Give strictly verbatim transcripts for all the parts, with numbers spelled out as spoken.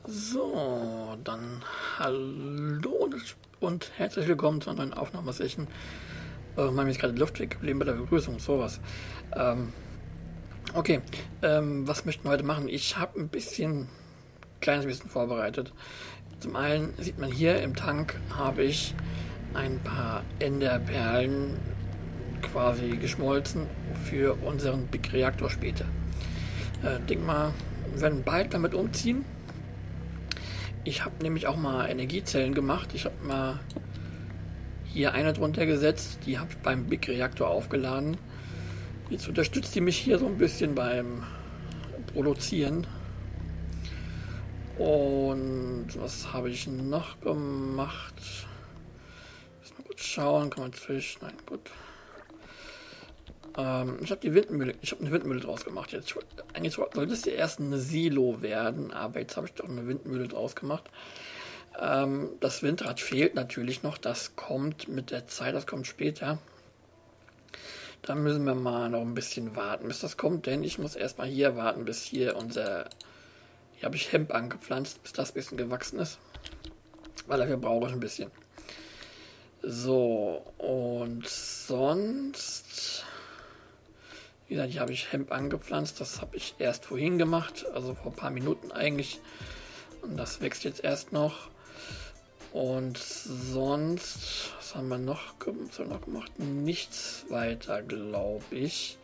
So, dann hallo und herzlich willkommen zu einer neuen Aufnahmesession. Äh, mir ist gerade die Luft weggeblieben bei der Begrüßung, sowas. Ähm, okay, ähm, was möchten wir heute machen? Ich habe ein bisschen, kleines bisschen vorbereitet. Zum einen sieht man hier im Tank habe ich ein paar Enderperlen quasi geschmolzen für unseren Big Reaktor später. Äh, denk mal, wir werden bald damit umziehen. Ich habe nämlich auch mal Energiezellen gemacht. Ich habe mal hier eine drunter gesetzt. Die habe ich beim Big Reaktor aufgeladen. Jetzt unterstützt die mich hier so ein bisschen beim Produzieren. Und was habe ich noch gemacht? Lass mal kurz schauen. Kann man zwischen. Nein, gut. Ähm, ich habe die Windmühle, ich habe eine Windmühle draus gemacht. Jetzt eigentlich sollte es ja erst ein Silo werden, aber jetzt habe ich doch eine Windmühle draus gemacht. Ähm, das Windrad fehlt natürlich noch, das kommt mit der Zeit, das kommt später. Da müssen wir mal noch ein bisschen warten, bis das kommt, denn ich muss erstmal hier warten, bis hier unser, hier habe ich Hemp angepflanzt, bis das ein bisschen gewachsen ist, weil dafür brauche ich ein bisschen. So, und sonst... Wie gesagt, hier habe ich Hemp angepflanzt, das habe ich erst vorhin gemacht, also vor ein paar Minuten eigentlich. Und das wächst jetzt erst noch. Und sonst, was haben wir noch, was haben wir noch gemacht? Nichts weiter, glaube ich.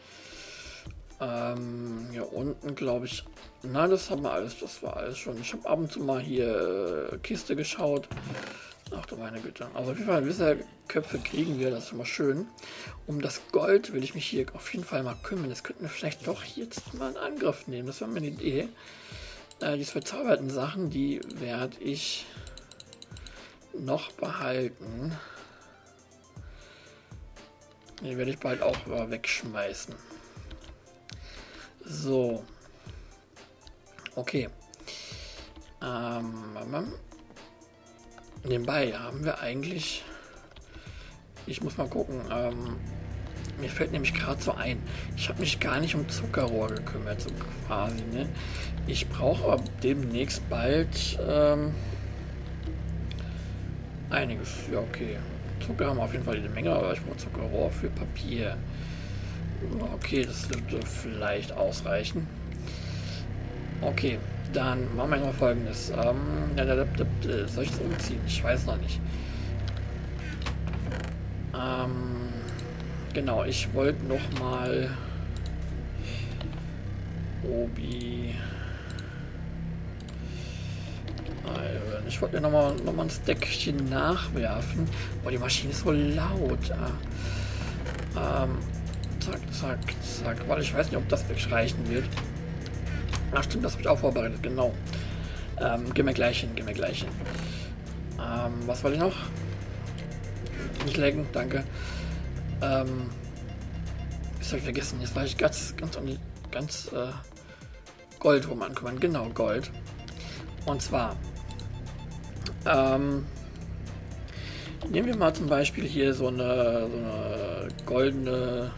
Ähm, hier unten, glaube ich, nein, das haben wir alles, das war alles schon. Ich habe ab und zu mal hier äh, Kiste geschaut. Ach du meine Güte. Also auf jeden Fall Wisserköpfe kriegen wir, das ist schon mal schön. Um das Gold will ich mich hier auf jeden Fall mal kümmern. Das könnten wir vielleicht doch jetzt mal in Angriff nehmen. Das wäre mir eine Idee. Äh, diese verzauberten Sachen, die werde ich noch behalten. Die werde ich bald auch wegschmeißen. So. Okay. Ähm... Nebenbei haben wir eigentlich, ich muss mal gucken, ähm, mir fällt nämlich gerade so ein, ich habe mich gar nicht um Zuckerrohr gekümmert, so quasi, ne? Ich brauche aber demnächst bald ähm, einiges, ja okay, Zucker haben wir auf jeden Fall eine Menge, aber ich brauche Zuckerrohr für Papier. Okay, das dürfte vielleicht ausreichen. Okay. Dann machen wir mal Folgendes. Ähm, soll ich das umziehen? Ich weiß noch nicht. Ähm, genau, ich wollte noch mal Obi. Ich wollte noch mal, noch mal ein Stackchen nachwerfen. Boah, die Maschine ist so laut. Ähm, zack, zack, zack. Weil ich weiß nicht, ob das wirklich reichen wird. Ach stimmt, das habe ich auch vorbereitet, genau. Ähm, gehen wir gleich hin, gehen wir gleich hin. Ähm, was wollte ich noch? Nicht lecken, danke. Ähm, das habe ich vergessen, jetzt war ich ganz, ganz, ganz äh, Gold rum ankommen. Genau, Gold. Und zwar, ähm, nehmen wir mal zum Beispiel hier so eine, so eine goldene,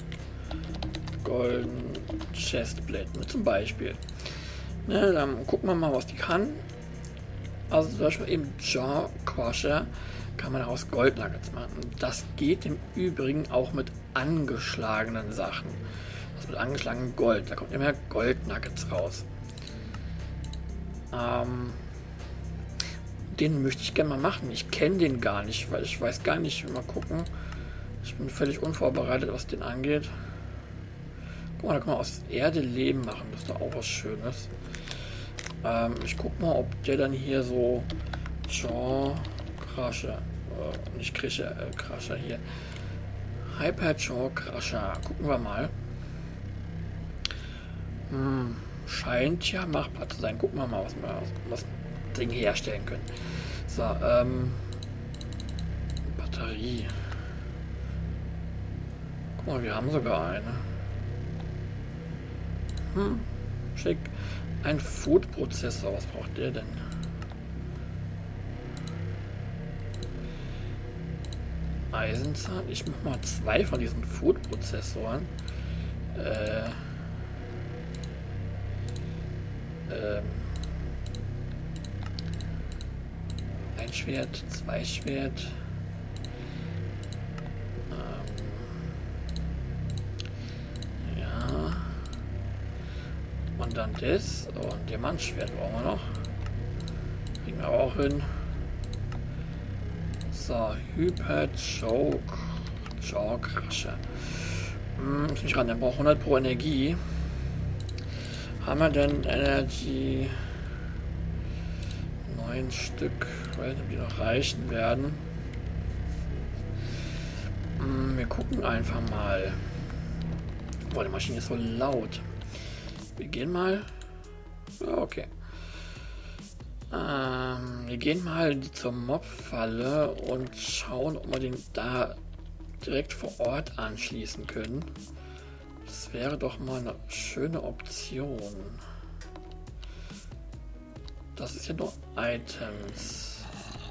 golden Chestplate mit zum Beispiel. Ne, dann gucken wir mal, was die kann. Also zum Beispiel eben Jaw Crusher kann man aus Gold Nuggets machen. Das geht im Übrigen auch mit angeschlagenen Sachen. Also mit angeschlagenem Gold. Da kommt immer Gold Nuggets raus. Ähm, den möchte ich gerne mal machen. Ich kenne den gar nicht, weil ich weiß gar nicht. Mal gucken. Ich bin völlig unvorbereitet, was den angeht. Guck mal, da kann man aus Erde Leben machen. Das ist doch auch was Schönes. Ähm, ich guck mal, ob der dann hier so Jaw Crusher, äh, nicht Crusher, äh, Crusher hier. Hyper Jaw Crusher. Gucken wir mal. Hm, scheint ja machbar zu sein. Gucken wir mal, was wir was Ding herstellen können. So, ähm, Batterie. Guck mal, wir haben sogar eine. Hm, schick. Ein Food-Prozessor, was braucht der denn? Eisenzahn. Ich mach mal zwei von diesen Food-Prozessoren. Äh, ähm, ein Schwert, zwei Schwert. Ähm, ja. Und dann das. Und Diamantschwert brauchen wir noch. Kriegen wir auch hin. So, Hyper Choke. Choke Rasche. Hm, muss nicht ran, der braucht hundert pro Energie. Haben wir denn Energy? Neun Stück. Ich weiß nicht, ob die noch reichen werden. Hm, wir gucken einfach mal. Boah, die Maschine ist so laut. Wir gehen mal. Ja, okay. Ähm, wir gehen mal zur Mob-Falle und schauen, ob wir den da direkt vor Ort anschließen können. Das wäre doch mal eine schöne Option. Das ist ja nur Items.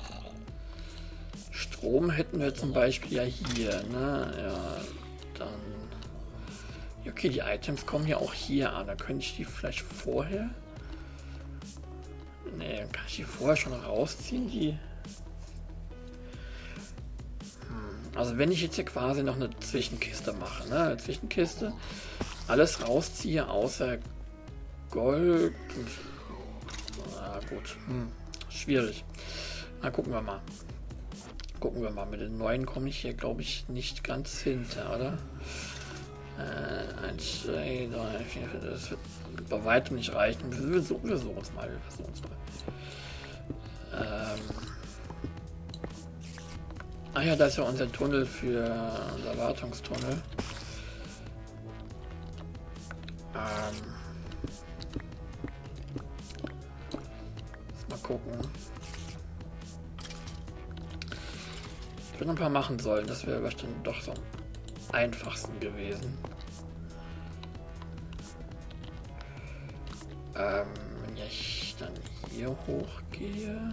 Strom hätten wir zum Beispiel ja hier, ne? Ja, dann. Okay, die Items kommen ja auch hier an. Da könnte ich die vielleicht vorher. Ne, dann kann ich die vorher schon rausziehen, die. Also wenn ich jetzt hier quasi noch eine Zwischenkiste mache, ne, eine Zwischenkiste, alles rausziehe außer Gold und, na gut, hm, schwierig. Na, gucken wir mal. Gucken wir mal, mit den neuen komme ich hier, glaube ich, nicht ganz hinter, oder? Äh, eins, zwei, drei, vier, das wird bei weitem nicht reichen. Wir versuchen es mal, wir versuchen es mal. Ähm... Ah ja, da ist ja unser Tunnel für unser Wartungstunnel. Ähm. Mal gucken. Ich würde ein paar machen sollen, das wäre bestimmt doch so am einfachsten gewesen. Ähm, wenn ich dann hier hochgehe.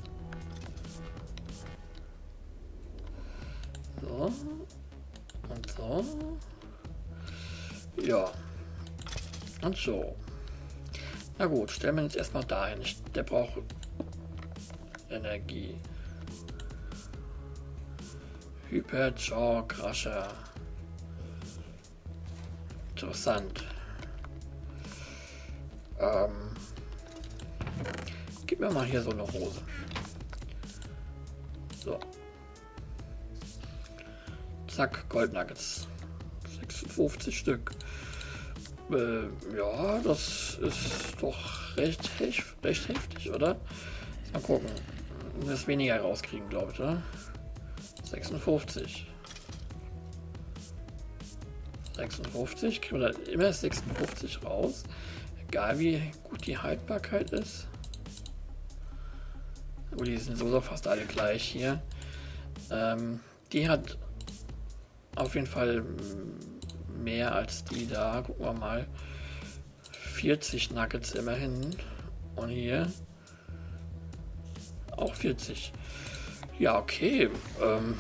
So. Und so. Ja. Und so. Na gut, stellen wir uns erstmal dahin. Ich, der braucht Energie. Hyper Jaw Crusher. Interessant. Ähm. Gib mir mal hier so eine Hose. So. Zack, Goldnuggets. sechsundfünfzig Stück. Äh, ja, das ist doch recht, hef recht heftig, oder? Mal gucken. Das weniger rauskriegen, glaube ich, oder? sechsundfünfzig. sechsundfünfzig. Kriegen wir da immer sechsundfünfzig raus. Egal wie gut die Haltbarkeit ist. Gut, die sind sowieso fast alle gleich hier. Ähm, die hat auf jeden Fall mehr als die da. Gucken wir mal. vierzig Nuggets immerhin. Und hier auch vierzig. Ja, okay. Ähm,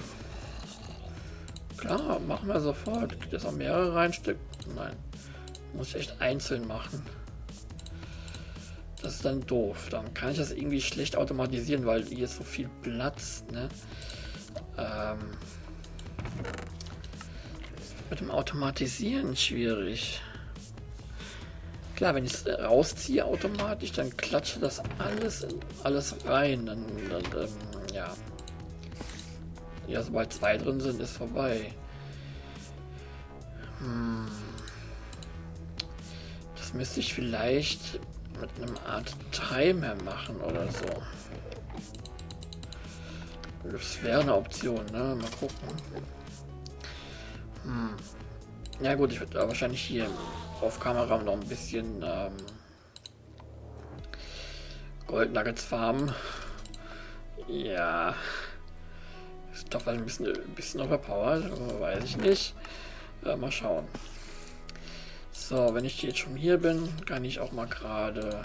klar, machen wir sofort. Das auch mehrere reinsteckt. Nein. Muss ich echt einzeln machen. Das ist dann doof. Dann kann ich das irgendwie schlecht automatisieren, weil hier ist so viel Platz. Ne? Ähm, mit dem Automatisieren schwierig. Klar, wenn ich es rausziehe automatisch, dann klatsche das alles in alles rein. Dann, dann ähm, ja. Ja, sobald zwei drin sind, ist vorbei. Hm. Das müsste ich vielleicht mit einem Art Timer machen oder so. Das wäre eine Option, ne? Mal gucken. Hm. Ja gut, ich würde wahrscheinlich hier auf Kamera noch ein bisschen ähm, Goldnuggets farmen. Ja. Ist doch ein bisschen, ein bisschen overpowered, weiß ich nicht. Äh, mal schauen. So, wenn ich jetzt schon hier bin, kann ich auch mal gerade.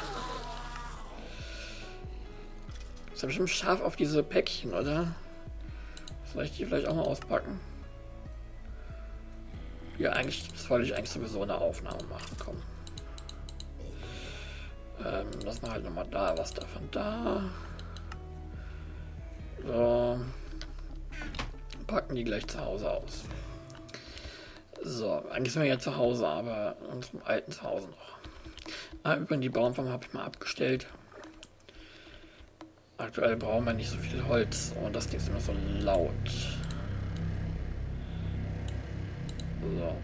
Ist ja bestimmt scharf auf diese Päckchen, oder? Soll ich die vielleicht auch mal auspacken? Ja, eigentlich das wollte ich eigentlich sowieso eine Aufnahme machen. Komm. Ähm, lass mal halt nochmal da was davon da. So. Packen die gleich zu Hause aus. So, eigentlich sind wir ja zu Hause, aber in unserem alten Zuhause noch. Ah, übrigens, die Bauernfarm habe ich mal abgestellt. Aktuell brauchen wir nicht so viel Holz und das Ding ist immer so laut. So.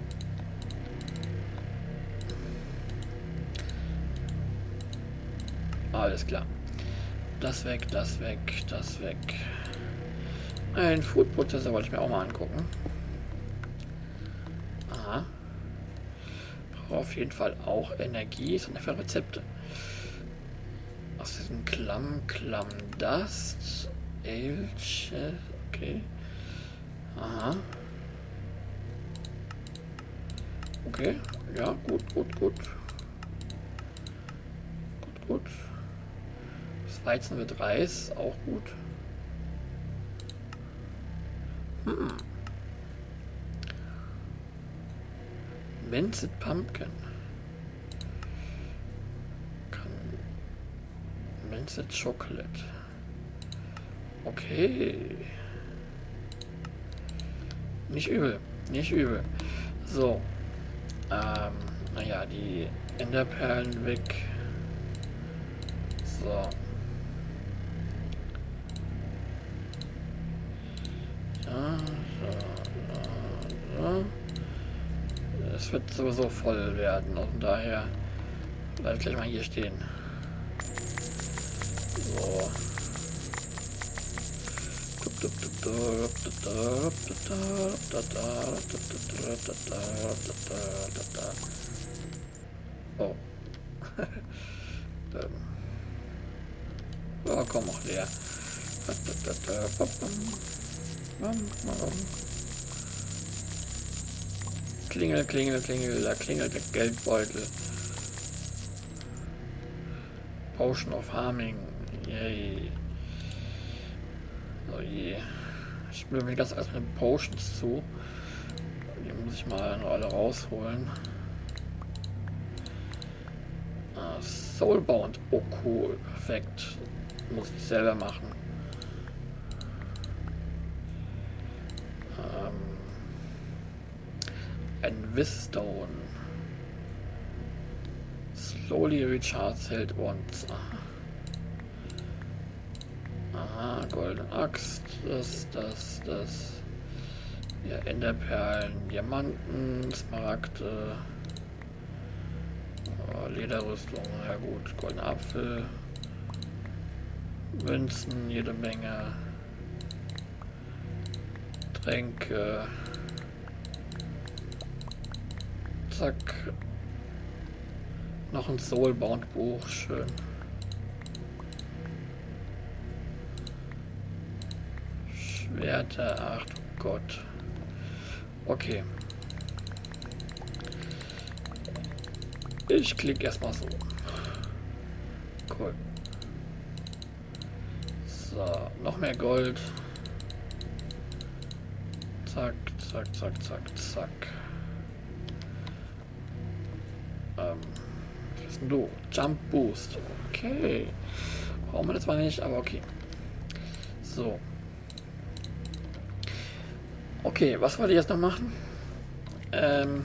Alles klar. Das weg, das weg, das weg. Ein Food-Prozessor wollte ich mir auch mal angucken. Aha. Brauche auf jeden Fall auch Energie. Ist für Rezepte. Aus diesem Klamm, Klamm, das. Elche. Okay. Aha. Okay. Ja, gut, gut, gut. Gut, gut. Das Weizen wird Reis. Auch gut. Hm. Minced Pumpkin. Minced Chocolate. Okay. Nicht übel. Nicht übel. So. Ähm, naja, die Enderperlen weg. So. Ja, so, so, so. Es wird sowieso voll werden und daher bleibe ich gleich mal hier stehen. So. Oh. Oh, komm auch leer. Klingel, klingel, klingel, da klingelt der Geldbeutel. Potion of Harming. Yay. Oh je. Ich spüre mir das alles mit Potions zu. Die muss ich mal noch alle rausholen. Ah, Soulbound. Oh cool. Perfekt. Muss ich selber machen. Ähm, ein Wistone. Slowly recharge hält uns. Aha, goldene Axt, das, das, das. Ja, Enderperlen, Diamanten, Smaragde, oh, Lederrüstung, ja gut, goldener Apfel, Münzen, jede Menge, Tränke, zack, noch ein Soulbound Buch, schön. Schwerter, ach du Gott. Okay. Ich klicke erstmal so. Cool. So, noch mehr Gold. Zack, zack, zack, zack, zack. Ähm, was bist denn du? Jump Boost. Okay. Brauchen wir das zwar nicht, aber okay. So. Okay, was wollte ich jetzt noch machen? Ähm,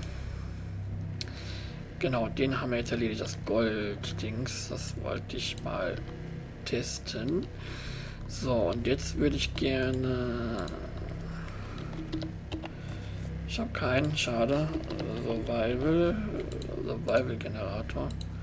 genau, den haben wir jetzt erledigt, das Gold-Dings. Das wollte ich mal testen. So, und jetzt würde ich gerne... Ich habe keinen, schade. Survival, Survival-Generator.